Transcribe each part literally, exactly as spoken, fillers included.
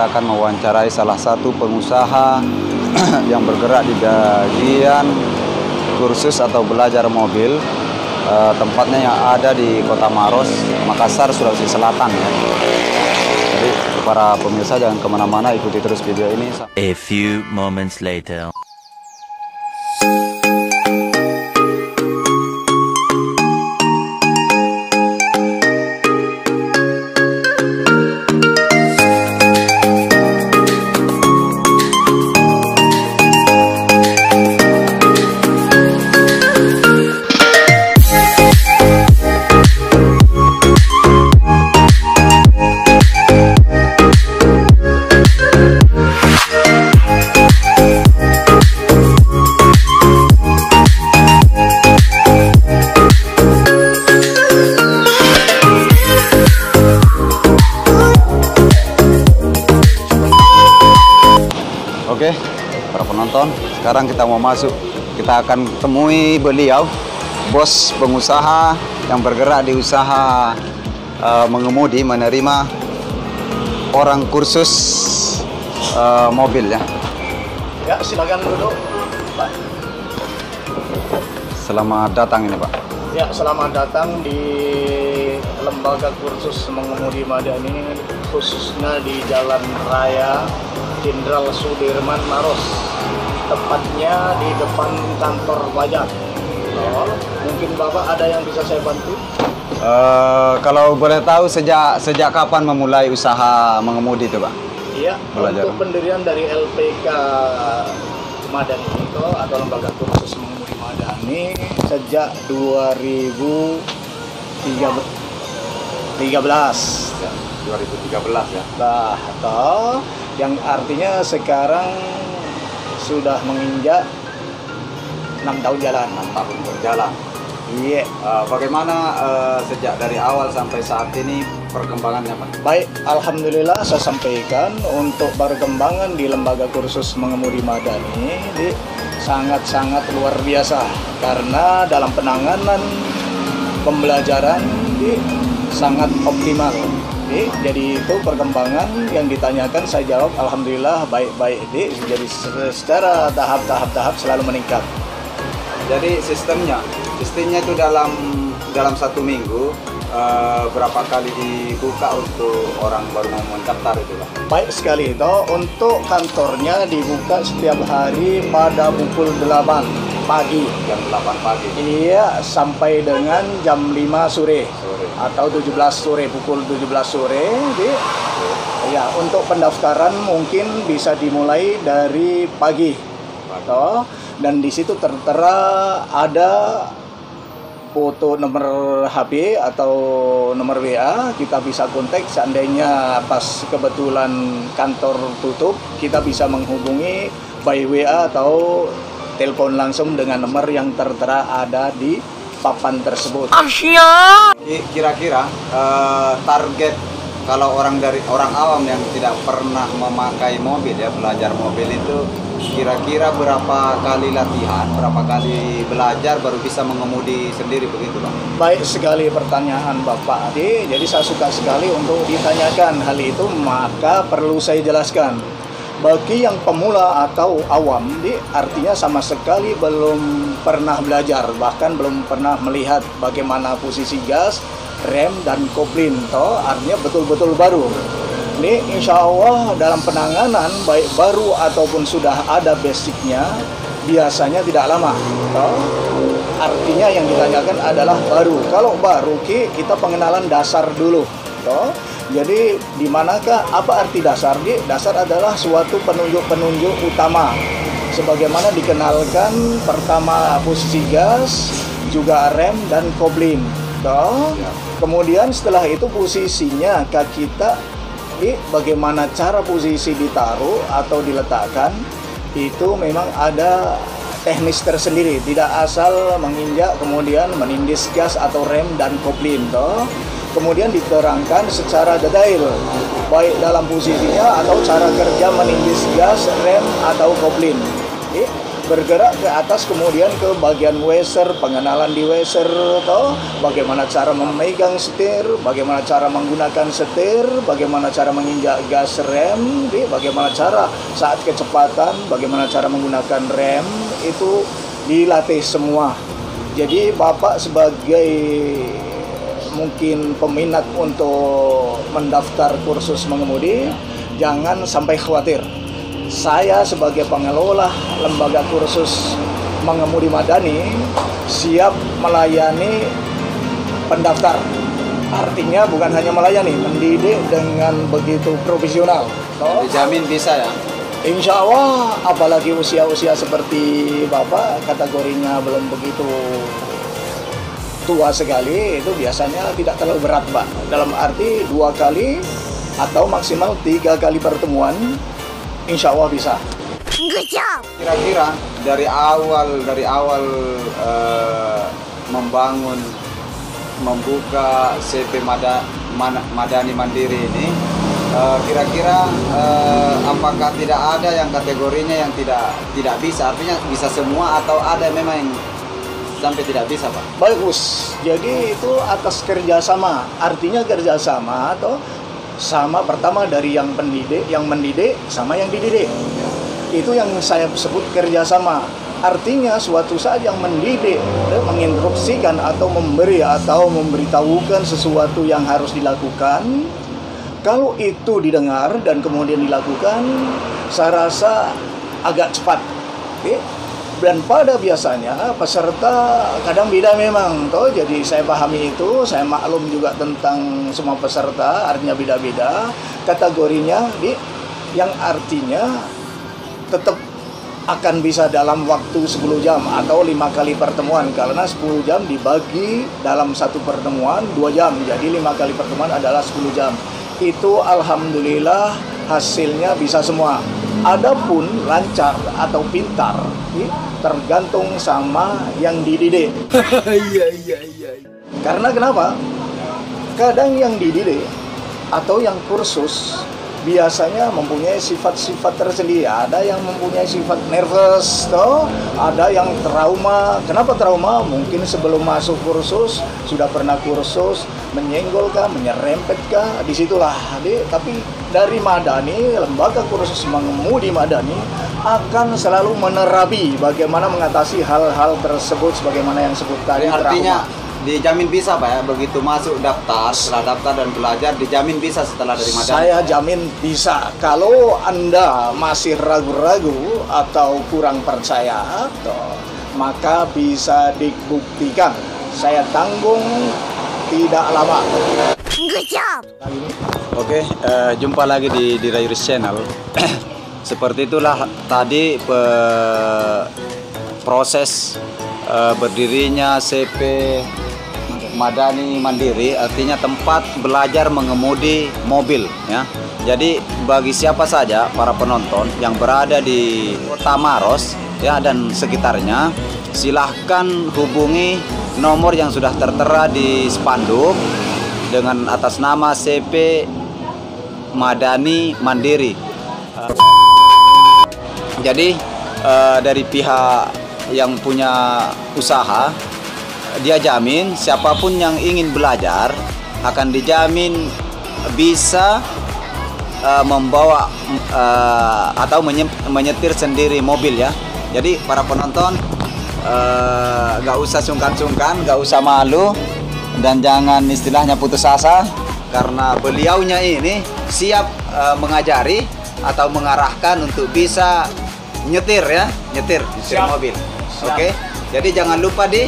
kita akan mewawancarai salah satu pengusaha yang bergerak di bagian kursus atau belajar mobil. Uh, tempatnya yang ada di Kota Maros, Makassar, Sulawesi Selatan ya. Jadi para pemirsa jangan kemana-mana, ikuti terus video ini. A few moments later. Oke, para penonton, sekarang kita mau masuk. Kita akan temui beliau, bos pengusaha yang bergerak di usaha uh, mengemudi, menerima orang kursus uh, mobil ya. Ya, silakan duduk, Pak. Selamat datang ini, Pak. Ya, selamat datang di lembaga kursus mengemudi Madani, khususnya di Jalan Raya Jenderal Sudirman Maros, tepatnya di depan kantor pajak. Oh, mungkin Bapak ada yang bisa saya bantu? Uh, kalau boleh tahu sejak sejak kapan memulai usaha mengemudi itu, Pak? Iya, Belajar. untuk pendirian dari L P K Madani itu atau lembaga kursus mengemudi Madani sejak dua ribu tiga belas. Ya, dua ribu tiga belas ya. Nah, atau yang artinya sekarang sudah menginjak enam tahun jalan. enam tahun berjalan. Iya. Uh, bagaimana uh, sejak dari awal sampai saat ini perkembangannya, Pak? Baik, alhamdulillah saya sampaikan untuk perkembangan di lembaga kursus mengemudi Madani ini sangat-sangat luar biasa karena dalam penanganan pembelajaran ini sangat optimal. Jadi itu perkembangan yang ditanyakan saya jawab alhamdulillah baik-baik. Jadi secara tahap-tahap-tahap selalu meningkat. Jadi sistemnya, sistemnya itu dalam dalam satu minggu uh, berapa kali dibuka untuk orang baru mau mendaftar itu, Pak? Baik sekali itu untuk kantornya dibuka setiap hari pada pukul delapan pagi. Jam delapan pagi. Iya, sampai dengan jam lima sore. Sore. Atau tujuh belas sore, pukul tujuh belas sore. Di, ya, untuk pendaftaran mungkin bisa dimulai dari pagi. Atau, dan di situ tertera ada foto nomor H P atau nomor W A, kita bisa kontak seandainya pas kebetulan kantor tutup, kita bisa menghubungi by W A atau telepon langsung dengan nomor yang tertera ada di papan tersebut. Kira-kira uh, target kalau orang dari orang awam yang tidak pernah memakai mobil ya, belajar mobil itu kira-kira berapa kali latihan, berapa kali belajar baru bisa mengemudi sendiri begitu, Pak? Baik sekali pertanyaan Bapak Adi. Jadi saya suka sekali untuk ditanyakan hal itu, maka perlu saya jelaskan. Bagi yang pemula atau awam, di, artinya sama sekali belum pernah belajar, bahkan belum pernah melihat bagaimana posisi gas, rem, dan koplin, toh artinya betul-betul baru. Ini insya Allah dalam penanganan, baik baru ataupun sudah ada basicnya, biasanya tidak lama. Toh, artinya yang ditanyakan adalah baru. Kalau baru, kita pengenalan dasar dulu. Toh, jadi di manakah apa arti dasar? Di dasar adalah suatu penunjuk-penunjuk utama. Sebagaimana dikenalkan pertama posisi gas, juga rem dan koplin. Toh, ya. Kemudian setelah itu posisinya kaki kita, di bagaimana cara posisi ditaruh atau diletakkan, itu memang ada teknis tersendiri. Tidak asal menginjak kemudian menindis gas atau rem dan koplin. Toh. Kemudian diterangkan secara detail, baik dalam posisinya atau cara kerja menindis gas, rem, atau koplin. bergerak ke atas, kemudian ke bagian weser, pengenalan di weser, atau bagaimana cara memegang setir, bagaimana cara menggunakan setir, bagaimana cara menginjak gas rem, bagaimana cara saat kecepatan, bagaimana cara menggunakan rem, itu dilatih semua. Jadi Bapak sebagai mungkin peminat untuk mendaftar kursus mengemudi, jangan sampai khawatir. Saya sebagai pengelola lembaga kursus mengemudi madani siap melayani pendaftar. Artinya bukan hanya melayani, mendidik dengan begitu profesional. Oh, dijamin bisa ya? Insya Allah, apalagi usia-usia seperti Bapak, kategorinya belum begitu tua sekali, itu biasanya tidak terlalu berat, Pak. Dalam arti dua kali atau maksimal tiga kali pertemuan, insya Allah bisa. Kira-kira dari awal dari awal uh, membangun, membuka C P Mada, Madani Mandiri ini, kira-kira uh, uh, apakah tidak ada yang kategorinya yang tidak tidak bisa? Artinya bisa semua atau ada memang yang sampai tidak bisa, Pak? Bagus. Jadi itu atas kerjasama. Artinya kerjasama atau sama pertama dari yang pendidik, yang mendidik sama yang dididik. Itu yang saya sebut kerjasama. Artinya suatu saat yang mendidik, menginstruksikan atau memberi atau memberitahukan sesuatu yang harus dilakukan, kalau itu didengar dan kemudian dilakukan, saya rasa agak cepat. Oke? Dan pada biasanya peserta kadang beda memang, toh. Jadi saya pahami itu, saya maklum juga tentang semua peserta, artinya beda-beda kategorinya, di yang artinya tetap akan bisa dalam waktu sepuluh jam atau lima kali pertemuan, karena sepuluh jam dibagi dalam satu pertemuan dua jam, jadi lima kali pertemuan adalah sepuluh jam. Itu alhamdulillah hasilnya bisa semua. Adapun lancar atau pintar tergantung sama yang dididik. Iya iya iya. Karena kenapa? Kadang yang dididik atau yang kursus biasanya mempunyai sifat-sifat tersendiri. Ada yang mempunyai sifat nervous, toh. Ada yang trauma. Kenapa trauma? Mungkin sebelum masuk kursus sudah pernah kursus, menyenggolkah, menyerempetkah, disitulah. Jadi, tapi dari Madani, lembaga kursus mengemudi Madani akan selalu menerapi bagaimana mengatasi hal-hal tersebut sebagaimana yang sebut tadi. Artinya dijamin bisa, Pak ya, begitu masuk daftar, setelah daftar dan belajar dijamin bisa setelah dari Madani. Saya jamin bisa. Kalau Anda masih ragu-ragu atau kurang percaya, toh, maka bisa dibuktikan. Saya tanggung tidak lama. Good job. Oke, uh, jumpa lagi di di Rayuris Channel. Seperti itulah tadi pe, proses uh, berdirinya C P Madani Mandiri, artinya tempat belajar mengemudi mobil ya. Jadi bagi siapa saja para penonton yang berada di Kota Maros ya dan sekitarnya, silahkan hubungi nomor yang sudah tertera di spanduk dengan atas nama C P Madani Mandiri. Jadi uh, dari pihak yang punya usaha, dia jamin siapapun yang ingin belajar akan dijamin bisa uh, membawa uh, atau menyetir sendiri mobil ya. Jadi para penonton uh, gak usah sungkan-sungkan, gak usah malu, dan jangan istilahnya putus asa, karena beliaunya ini siap uh, mengajari atau mengarahkan untuk bisa nyetir ya, nyetir, nyetir mobil. Oke, okay? Jadi jangan lupa di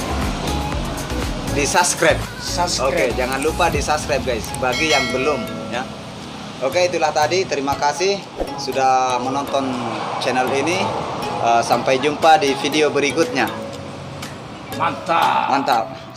di subscribe. subscribe. Oke, okay, jangan lupa di subscribe guys, bagi yang belum ya. Oke, okay, itulah tadi. Terima kasih sudah menonton channel ini. Uh, sampai jumpa di video berikutnya. Mantap. Mantap.